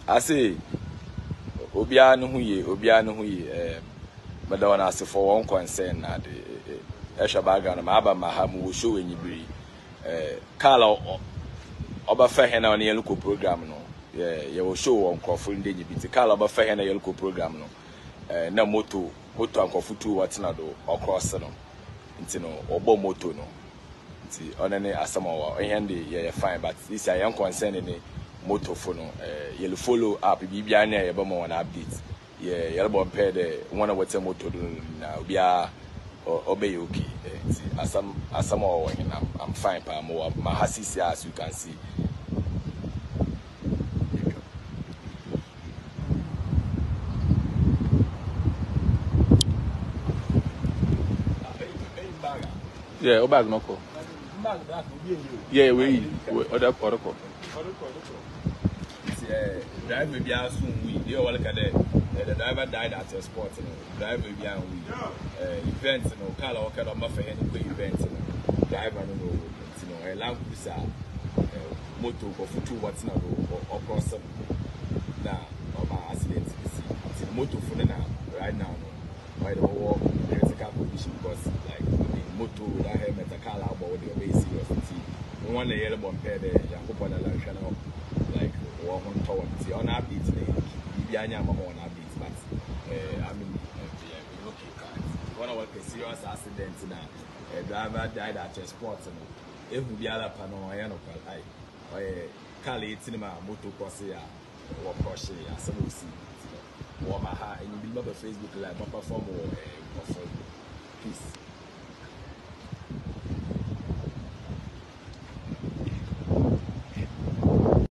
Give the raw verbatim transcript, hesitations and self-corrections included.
I say Obia no huye, Obia no huye, Madonna as for one concern na the Esha background, my Abba Mahamu will show in you. Carlo Oba Fahena on the local program, no. Yeah, you will show on Crawford in the Carlo Oba Fahena local program, no. No moto, moto and Crawfutu, what's not or cross, no. It's no, or bo moto, no. It's on any Asama, and yeah, fine, but this is a young concern in the moto phone, you'll follow up, be behind a bomb on updates. Yeah, you'll pair the one of what's a moto now, be a obey okay. As some as some more, I'm I'm fine, pa more my hassis as you can see. Yeah, Obag Noko. Yeah, we other protocol. Drive maybe as soon we do all look at it. The driver died at a sport, you know. Drive maybe and we events, you know, car or car or muffin any events, you know. Driver no know, you know, a lamp cruiser, motor or for two what's not or cross them. Now, or my accident, it's a motor for now, right now, by the whole critical condition because, like, motor without helmet, a car about the way serious. One the yellow bomb pair there, Jacob on a channel, like, or on tower, see on our beats, Bianya Mama on our beats, but I mean, okay, one of the serious accidents now, a driver died at a sport, and if we are up and on a or a Kali cinema, motor crossia, or crochet, as some will see, or my heart, and you be Facebook live, perform or peace.